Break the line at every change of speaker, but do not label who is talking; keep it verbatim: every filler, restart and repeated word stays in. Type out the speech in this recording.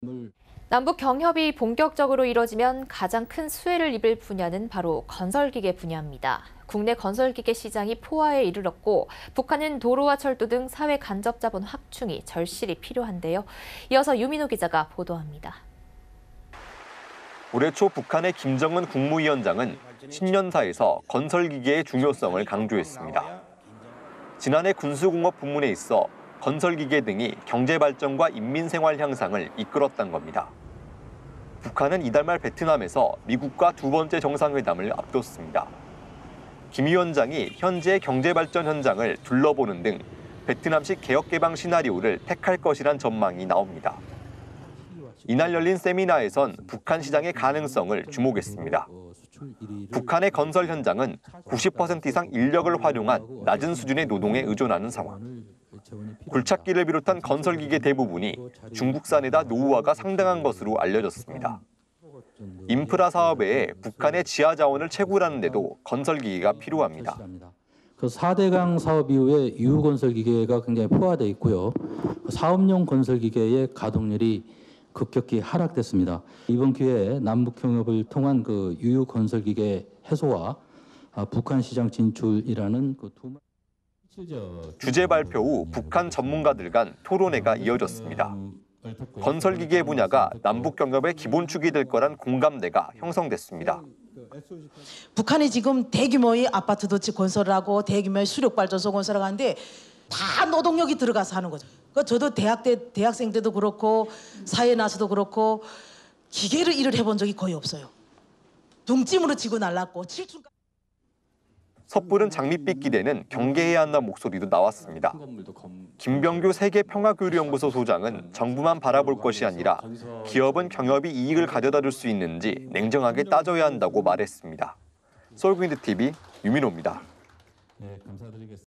남북 경협이 본격적으로 이뤄지면 가장 큰 수혜를 입을 분야는 바로 건설기계 분야입니다. 국내 건설기계 시장이 포화에 이르렀고 북한은 도로와 철도 등 사회 간접 자본 확충이 절실히 필요한데요. 이어서 유민호 기자가 보도합니다.
올해 초 북한의 김정은 국무위원장은 신년사에서 건설기계의 중요성을 강조했습니다. 지난해 군수공업 부문에 있어 건설기계 등이 경제발전과 인민생활 향상을 이끌었던 겁니다. 북한은 이달 말 베트남에서 미국과 두 번째 정상회담을 앞뒀습니다. 김 위원장이 현재 경제발전 현장을 둘러보는 등 베트남식 개혁개방 시나리오를 택할 것이란 전망이 나옵니다. 이날 열린 세미나에선 북한 시장의 가능성을 주목했습니다. 북한의 건설 현장은 구십 퍼센트 이상 인력을 활용한 낮은 수준의 노동에 의존하는 상황. 굴착기를 비롯한 건설기계 대부분이 중국산에다 노후화가 상당한 것으로 알려졌습니다. 인프라 사업에 북한의 지하 자원을 채굴하는 데도 건설기계가 필요합니다.
그 사 대강 사업 이후에 유휴 건설기계가 굉장히 포화되어 있고요. 사업용 건설기계의 가동률이 급격히 하락됐습니다. 이번 기회에 남북 경협을 통한 그 유휴 건설기계 해소와 북한 시장 진출이라는 그 두
주제 발표 후 북한 전문가들 간 토론회가 이어졌습니다. 건설기계 분야가 남북 경협의 기본축이 될 거란 공감대가 형성됐습니다.
북한이 지금 대규모의 아파트도 건설하고 대규모의 수력발전소 건설하는데 다 노동력이 들어가서 하는 거죠. 그 저도 대학 때 대학생 때도 그렇고 사회 나서도 그렇고 기계를 일을 해본 적이 거의 없어요. 둥찜으로 치고 날랐고 칠순.
섣부른 장밋빛 기대는 경계해야 한다는 목소리도 나왔습니다. 김병규 세계평화교류연구소 소장은 정부만 바라볼 것이 아니라 기업은 경협이 이익을 가져다 줄 수 있는지 냉정하게 따져야 한다고 말했습니다. 서울국민티비 유민호입니다.
네, 감사드리겠습니다.